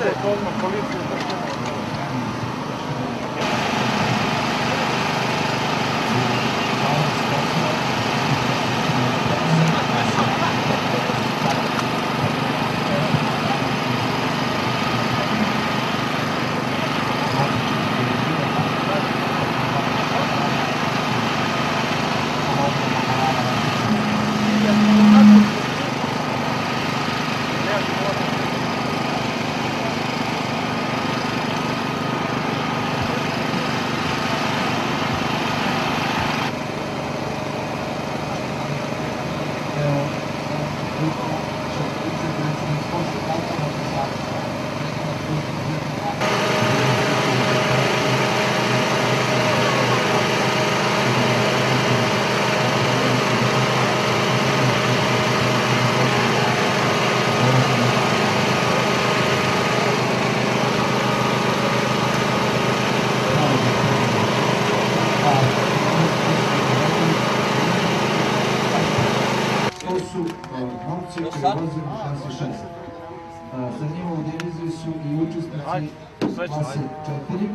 Momci koji ulaze u klasi 6. Sa njima u diviziji su i učesnici klase 4.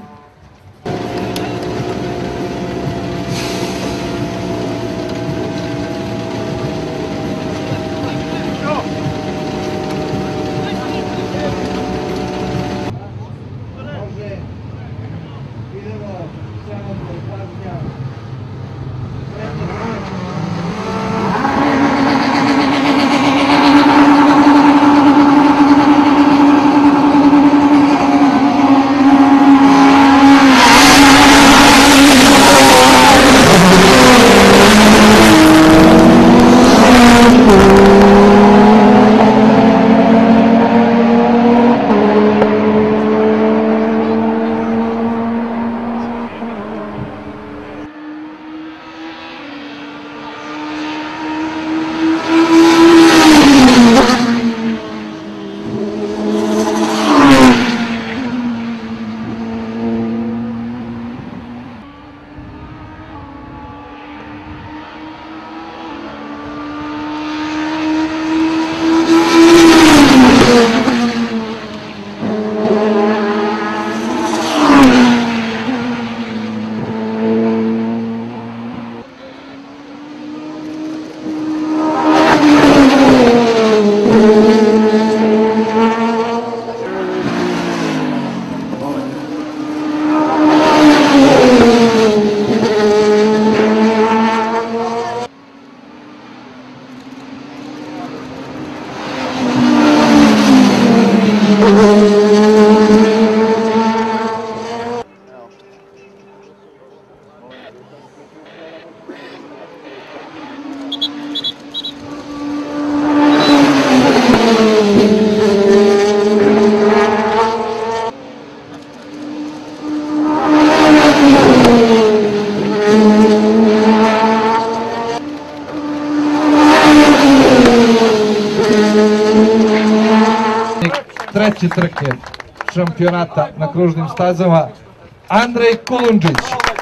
Treće trke šampionata na kružnim stazama, Andrej Kulundžić.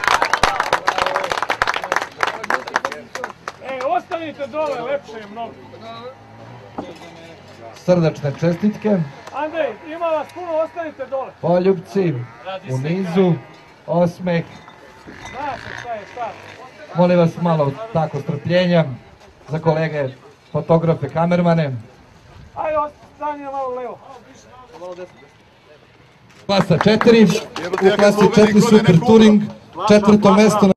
Ostanite dole, lepše je mnogo. Srdačne čestitke. Andrej, ima vas puno, ostanite dole. Poljubci u nizu, osmeh. Zna se šta je šta. Molim vas malo tako strpljenja za kolege fotografe, kamermane. Ajde, stanje malo levo. Klasa 4, u klasi 4 Super Touring, četvrto mesto.